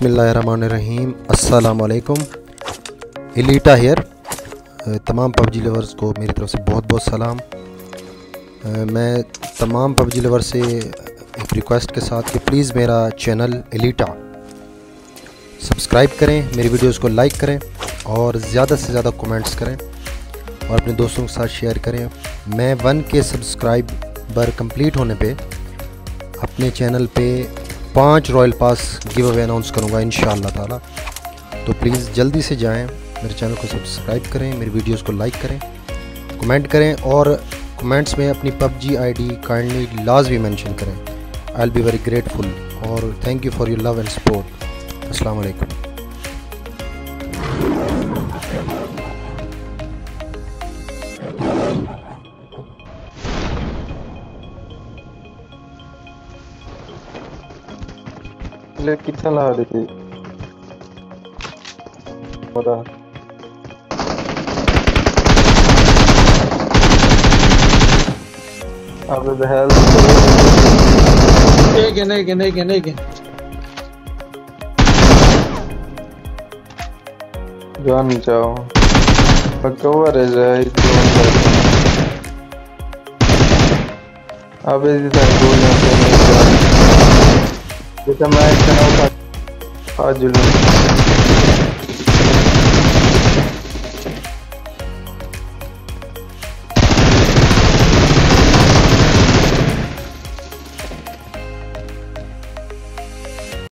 बिस्मिल्लाहिर्रहमानिर्रहीम। अस्सलामुअलैकुम। Elita here. तमाम पबजी लवर्स को मेरी तरफ से बहुत बहुत सलाम। मैं तमाम पबजी लवर्स से एक रिक्वेस्ट के साथ कि प्लीज़ मेरा चैनल एलिटा सब्सक्राइब करें, मेरी वीडियोस को लाइक करें और ज़्यादा से ज़्यादा कमेंट्स करें और अपने दोस्तों के साथ शेयर करें। मैं 1K सब्सक्राइबर कंप्लीट होने पे अपने चैनल पे 5 royal pass giveaway announce करूँगा इंशाअल्लाह ताला। तो प्लीज़ जल्दी से जाएं, मेरे चैनल को सब्सक्राइब करें, मेरी वीडियोस को लाइक करें, कमेंट करें और कमेंट्स में अपनी PUBG ID काइंडली लाजमी मेंशन करें। I will be very grateful और thank you for your love and support. अस्सलाम वालेकुम। कितना लगा देती पता अब the hell again जान जाओ कवर है जाए अब इधर गोलियां से नहीं जा जैसा मैं इतना आज